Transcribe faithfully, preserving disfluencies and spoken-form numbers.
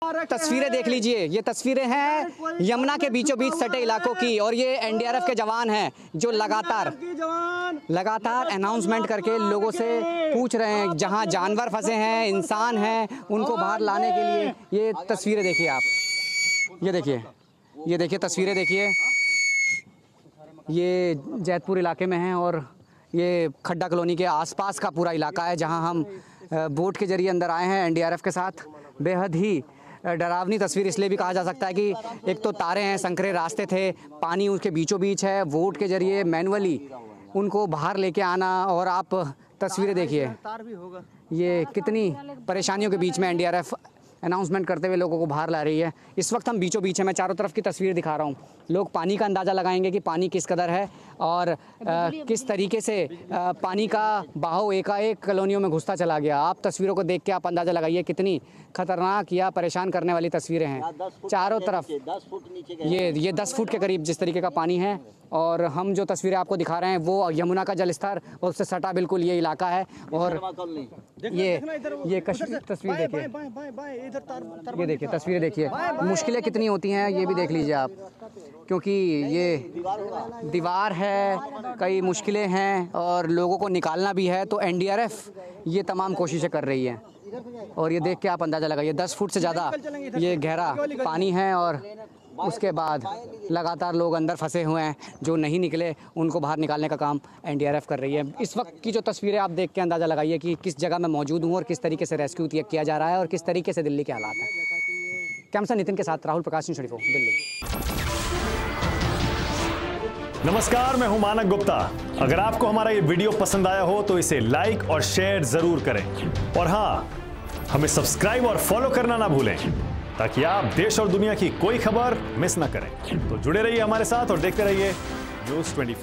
तस्वीरें देख लीजिए, ये तस्वीरें हैं यमुना के बीचों बीच सटे इलाकों की, और ये एन डी आर एफ के जवान हैं जो लगातार लगातार अनाउंसमेंट करके लोगों से पूछ रहे हैं जहां जानवर फंसे हैं, इंसान हैं, उनको बाहर लाने के लिए। ये तस्वीरें देखिए आप, ये देखिए ये देखिए तस्वीरें देखिए, ये जैतपुर इलाके में हैं और ये खड्डा कॉलोनी के आसपास का पूरा इलाका है जहां हम बोट के जरिए अंदर आए हैं एन डी आर एफ के साथ। बेहद ही डरावनी तस्वीर इसलिए भी कहा जा सकता है कि एक तो तारे हैं, संकरे रास्ते थे, पानी उसके बीचों बीच है, बोट के जरिए मैनुअली उनको बाहर लेके आना। और आप तस्वीरें देखिए, ये कितनी परेशानियों के बीच में N D R F announcement करते हुए लोगों को बाहर ला रही है। इस वक्त हम बीचों बीच है, मैं चारों तरफ की तस्वीर दिखा रहा हूँ। लोग पानी का अंदाज़ा लगाएंगे कि पानी किस कदर है और आ, किस तरीके से आ, पानी का बहाव एकाएक कॉलोनियों में घुसता चला गया। आप तस्वीरों को देख के आप अंदाज़ा लगाइए कितनी खतरनाक या परेशान करने वाली तस्वीरें हैं। चारों तरफ ये ये दस फुट के करीब जिस तरीके का पानी है, और हम जो तस्वीरें आपको दिखा रहे हैं वो यमुना का जलस्तर और उससे सटा बिल्कुल ये इलाका है। और ये ये तस्वीर देखिए, ये देखिए तस्वीरें देखिए, मुश्किलें कितनी होती हैं ये भी देख लीजिए आप, क्योंकि ये दीवार है, कई मुश्किलें हैं और लोगों को निकालना भी है। तो एन डी आर एफ ये तमाम कोशिशें कर रही है। और ये देख के आप अंदाज़ा लगाइए, दस फुट से ज़्यादा ये गहरा पानी है और उसके बाद लगातार लोग अंदर फंसे हुए हैं जो नहीं निकले, उनको बाहर निकालने का काम एन डी आर एफ कर रही है। इस वक्त की जो तस्वीरें आप देख के अंदाज़ा लगाइए कि किस जगह मैं मौजूद हूँ और किस तरीके से रेस्क्यू किया जा रहा है और किस तरीके से दिल्ली के हालात हैं। कैमरा नितिन के साथ राहुल प्रकाश सिंह शरीफो, दिल्ली। नमस्कार, मैं हूं मानक गुप्ता। अगर आपको हमारा ये वीडियो पसंद आया हो तो इसे लाइक और शेयर जरूर करें, और हाँ, हमें सब्सक्राइब और फॉलो करना ना भूलें ताकि आप देश और दुनिया की कोई खबर मिस ना करें। तो जुड़े रहिए हमारे साथ और देखते रहिए न्यूज़ ट्वेंटी फोर।